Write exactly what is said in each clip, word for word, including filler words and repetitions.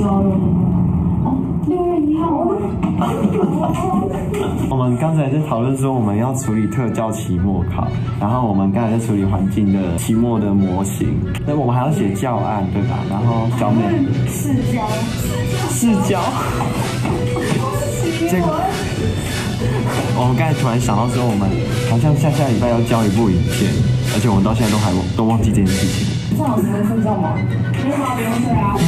号有哦，六月一号。 我们刚才在讨论说我们要处理特教期末考，然后我们刚才在处理环境的期末的模型，那我们还要写教案，对吧？然后小美试教， 试教，这个我们刚才突然想到说，我们好像下下礼拜要交一部影片，而且我们到现在都还都忘记这件事情。 这老师能睡觉吗？不用啊，不用睡啊。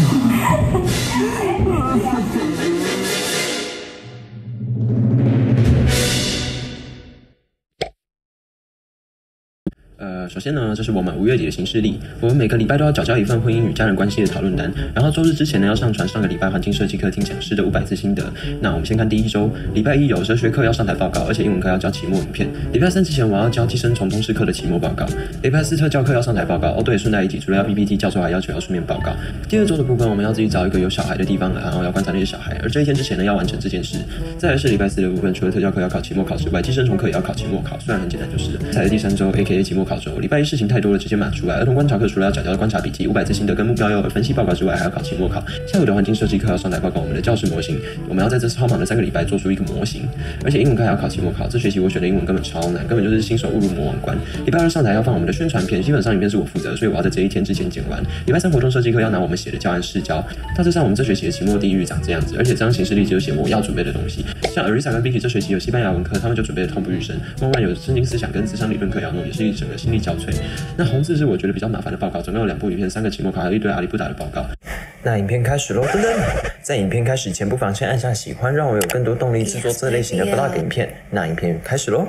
呃，首先呢，这是我们五月底的行事历。我们每个礼拜都要缴交一份婚姻与家人关系的讨论单，然后周日之前呢要上传上个礼拜环境设计课听讲师的五百字心得。那我们先看第一周，礼拜一有哲学课要上台报告，而且英文课要交期末影片。礼拜三之前我要交寄生虫通识课的期末报告。礼拜四特教课要上台报告。哦对，顺带一提，除了要 P P T， 教授还要求要书面报告。第二周的部分，我们要自己找一个有小孩的地方来，然后要观察那些小孩。而这一天之前呢要完成这件事。再来是礼拜四的部分，除了特教课要考期末考之外，寄生虫课也要考期末考，虽然很简单就是了。再来第三周 ，A K A 期末考周，礼拜一事情太多了，直接码出来。儿童观察课除了要缴交的观察笔记、五百字心得跟目标幼儿分析报告之外，还要考期末考。下午的环境设计课要上台报告我们的教室模型，我们要在这超忙的三个礼拜做出一个模型。而且英文课还要考期末考，这学期我选的英文根本超难，根本就是新手误入魔王关。礼拜二上台要放我们的宣传片，基本上影片是我负责，所以我要在这一天之前剪完。礼拜三活动设计课要拿我们写的教案试教。大致上我们这学期的期末地狱长这样子，而且这张行事历只有写我要准备的东西。像 Arisa 跟 Vicky 这学期有西班牙文课，他们就准备的痛不欲生。梦幻有圣经思想跟諮商理论课要弄，也是一整个心力交瘁。那红字是我觉得比较麻烦的报告，总共有两部影片、三个期末考，还有一堆阿里不达的报告。那影片开始喽！噔噔，在影片开始前，不妨先按下喜欢，让我有更多动力制作这类型的 vlog 影片。那影片开始喽！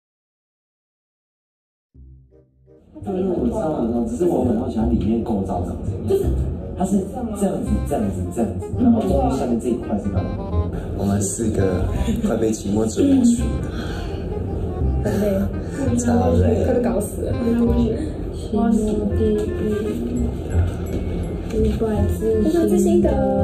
就是我知道的，只是我很好奇它里面构造长怎样。就是它是这样子、这样子、这样子，然后中间下面这一块是干嘛？ 我们四个快被期末折磨死了。 很累， 超累， 快被搞死了。期末地狱，五百字，五百字心得。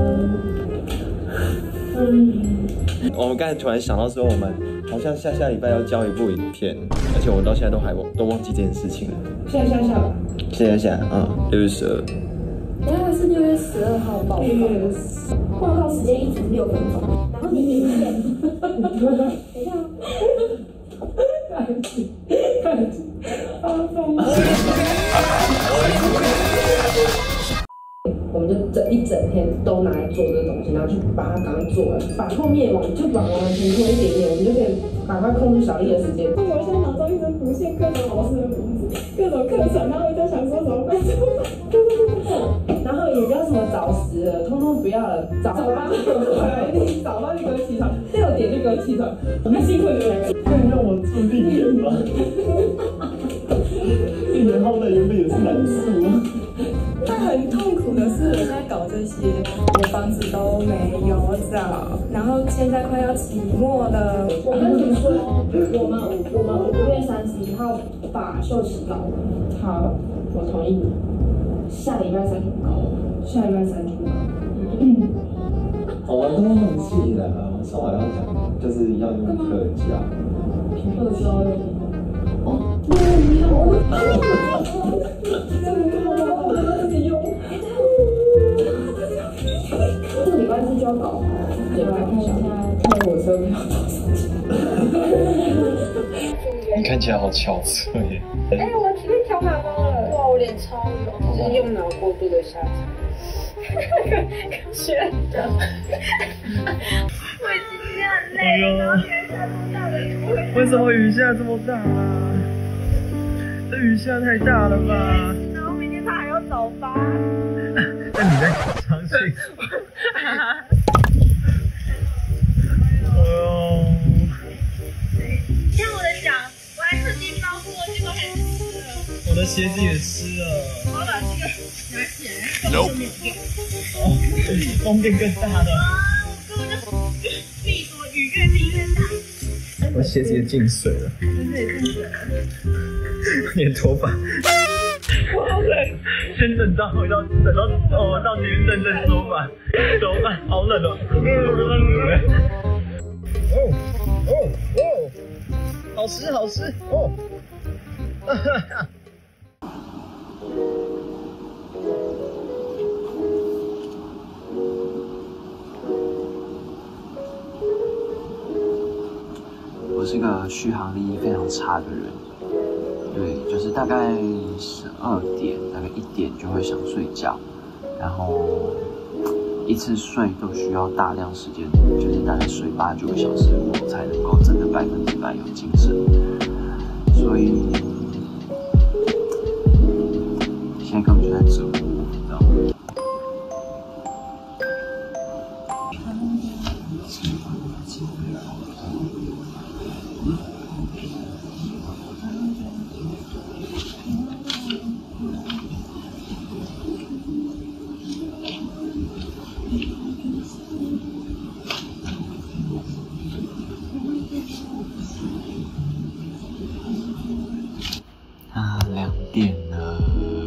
嗯。 我们刚才突然想到说，我们好像下下礼拜要交一部影片，而且我们到现在都还都忘记这件事情了。 下下下吧。 下下下，嗯，六月十二。 等下是六月十二号报告，报告时间一组六分钟，然后你影片，等一下。看起，看起，好疯！我们就整一整天都拿来做这个东西，然后去把它赶快做完，把后面往就往完成拖一点点，我们就可以赶快控制小丽的时间。我现在脑中一直浮现各种老师的名字、各种课程，然后我就想说什么办？然后也不要什么早时了，通通不要了，早八就对，早八就给我起床，六点就给我起床，那辛苦你们两个。 可以让我住地缘吗？地缘好歹原本也是难处啊。 但很痛苦的是，我现在搞这些，我房子都没有找，然后现在快要期末了。 我跟你说，我们我们五月三十一号把秀期搞完。好，我同意。下礼拜三就搞，下礼拜三就搞。嗯。 我们都忘记了，说好要讲，就是要用特教。 特教用。哦，六月一号。这个礼拜四就要搞，礼拜看一下看火车票多少钱。 你看起来好憔悴耶。 哎、欸，我前面调马包了，哇，我脸超油，就是用脑过度的下场。科学的，我已经今天很累，然后雨下这么大的雨， 为什么雨下这么大啊？这雨下太大了吧？ 然后明天他还要早八。 那你在相信？哦。 看我的脚，我还特地包过，结果还是湿了。 我的鞋子也湿了。 我把这个拿起来， 有。哦，风变更大了。 啊，我根本就避躲雨越避越大。 我鞋子也进水了。 鞋子也进水了。 你的头发。我好累，先等到回到等到哦到前面认真说吧，手啊好冷哦。哦哦哦，好湿好湿哦。哈哈。 是个续航力非常差的人，对，就是大概十二点，大概一点就会想睡觉，然后一次睡都需要大量时间，就是大概睡八九个小时，我才能够真的百分之百有精神。所以现在根本就在折磨我，你知道吗？啊，两点了，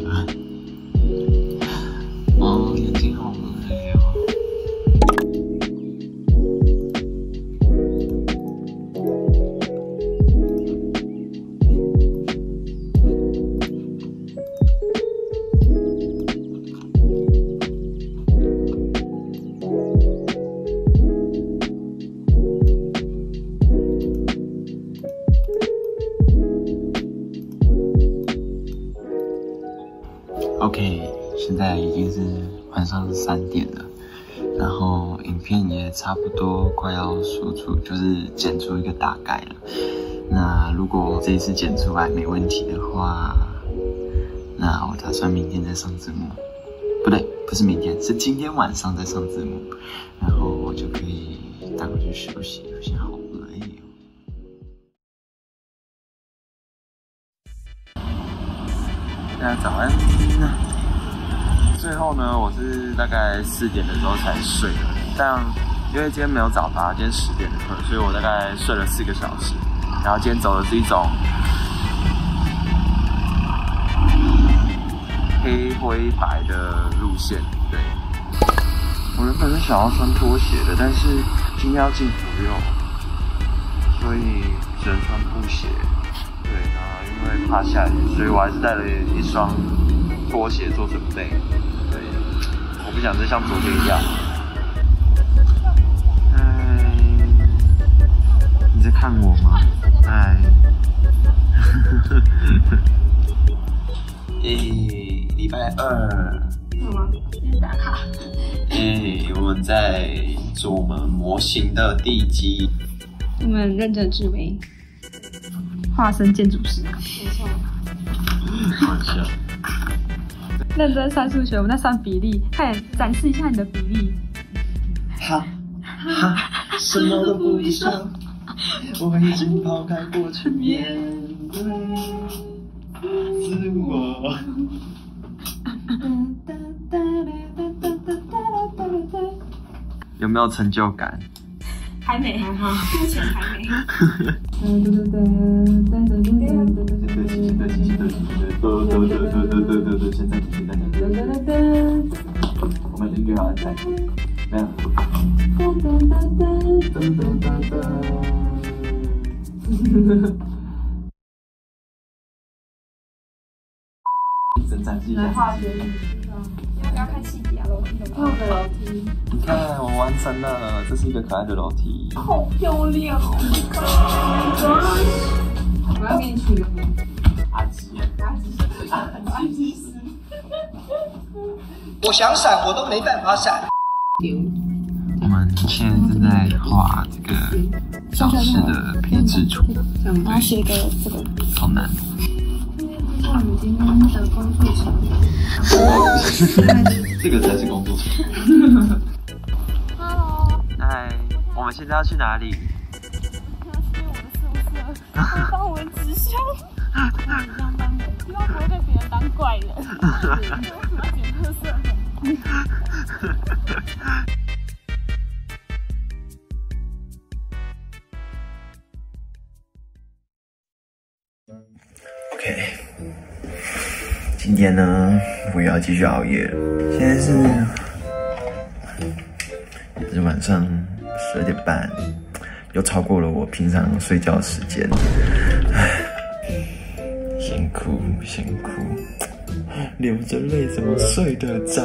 哦，眼睛好累哦。OK， 现在已经是晚上三点了，然后影片也差不多快要输出，就是剪出一个大概了。那如果这一次剪出来没问题的话，那我打算明天再上字幕。不对，不是明天，是今天晚上再上字幕，然后我就可以带回去休息。我现在好累哦。大家早安。最后呢，我是大概四点的时候才睡的，但因为今天没有早八，今天十点的课，所以我大概睡了四个小时。然后今天走的是一种黑灰白的路线，对。我原本是想要穿拖鞋的，但是今天要进福佑，所以只能穿布鞋。对，那因为怕下雨，所以我还是带了一双拖鞋做准备。对，我不想再像昨天一样。哎，你在看我吗？哎，诶，礼拜二。 干嘛？先打卡。 诶，我们在做我们模型的地基。 我们认真志为化身建筑师。没错。 好笑。 认真算数学，我们在算比例，快点展示一下你的比例。 哈哈，什么都不必说，我已经抛开过去面对自我。有没有成就感？ 还没，还好，目前还没。 我们音乐好像在，没有。真展示一下。 化学语要不要看细节啊？楼梯有没有？个楼梯。 你看，我完成了，这是一个可爱的楼梯。 好漂亮哦！我要给你取个名。 阿基， 阿基，阿基斯。 我想闪，我都没办法闪。 我们现在正在画这个教室的配置图， 然后写个这个， 好难。 我们今天的工作场， 这个才是工作场。 Hello， 嗨，我们现在要去哪里？ 去我们宿舍，帮我们直销。你这样当人，希望不会被别人当怪人。为什么要捡垃圾？ OK， 今天呢，我也要继续熬夜了。现在是也是晚上十二点半，又超过了我平常睡觉时间。唉，辛苦辛苦，流着泪怎么睡得着？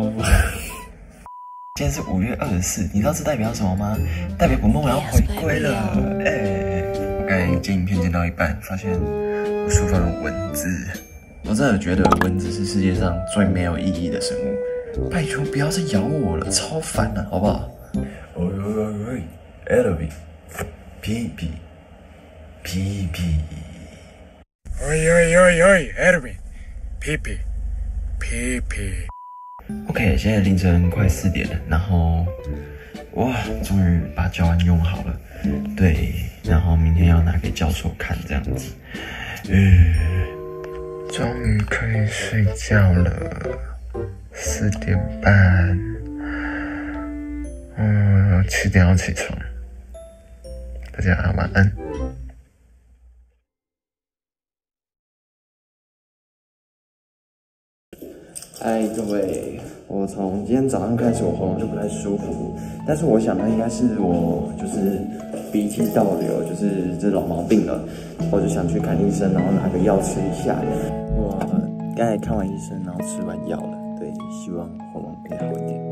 今天是五月二十四，你知道这代表什么吗？代表本梦要回归了，哎、欸。 概剪影片剪到一半，发现我书房有蚊子。我真的觉得蚊子是世界上最没有意义的生物，拜托不要再咬我了，超烦了，好不好？哦呦呦呦 ，Elvin， 屁屁屁屁， 喂喂喂喂 ，Elvin， 屁屁屁屁。 OK， 现在凌晨快四点了，然后哇，终于把教案用好了。对，然后明天要拿给教授看，这样子。嗯，终于可以睡觉了，四点半。嗯，七点要起床。大家晚安。嗨，各位，我从今天早上开始，我喉咙就不太舒服，但是我想呢，应该是我就是鼻涕倒流，就是这老毛病了，我就想去看医生，然后拿个药吃一下。我刚才看完医生，然后吃完药了，对，希望喉咙可以好一点。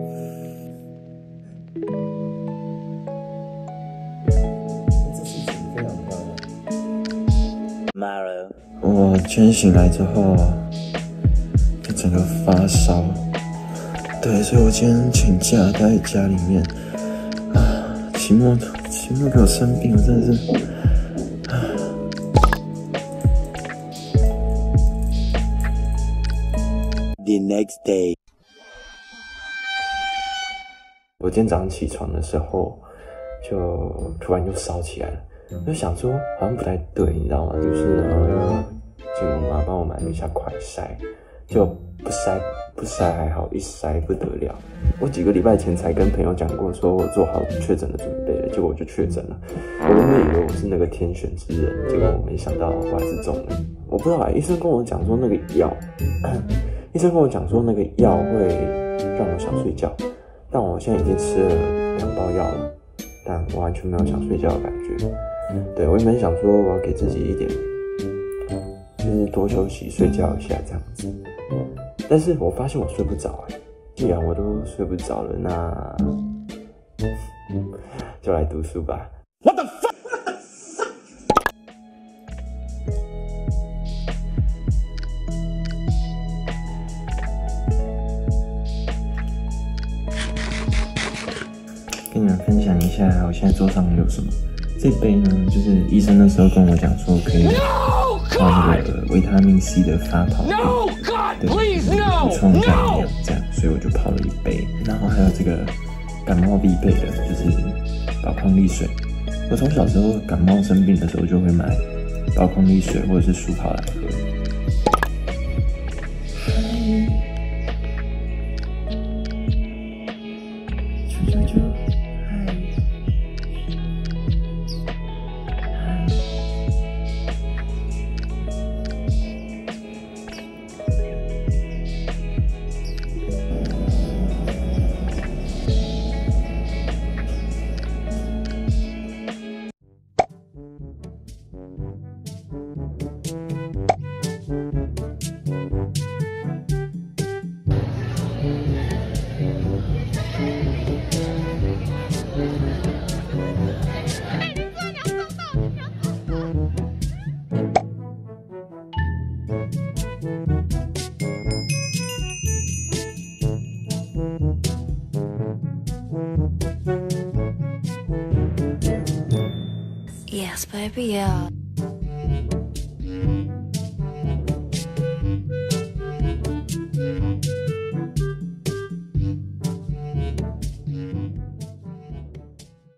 这事情非常漂亮。妈了！我今天醒来之后。整个发烧，对，所以我今天请假待在家里面。啊，期末期末给我生病，我真的是。啊、The next day， 我今天早上起床的时候，就突然就烧起来了，就想说好像不太对，你知道吗？于是呢，请我妈帮我买了一下快筛。就不筛不筛还好，一筛不得了。我几个礼拜前才跟朋友讲过，说我做好确诊的准备了，结果我就确诊了。我原本以为我是那个天选之人，结果我没想到我还是中了。我不知道啊，医生跟我讲说那个药，医生跟我讲说那个药会让我想睡觉，但我现在已经吃了两包药了，但我完全没有想睡觉的感觉。对，我原本想说我要给自己一点。就是多休息、睡觉一下这样子，但是我发现我睡不着哎。既然我都睡不着了，那就来读书吧。What the fuck？ 跟你们分享一下我现在桌上有什么。这杯呢，就是医生那时候跟我讲说可以。泡那个维他命 C 的发泡对，补充一下营养这样，所以我就泡了一杯。然后还有这个感冒必备的，就是宝矿力水。我从小时候感冒生病的时候就会买宝矿力水或者是舒跑来喝。啾啾啾。 Yes, baby, yeah.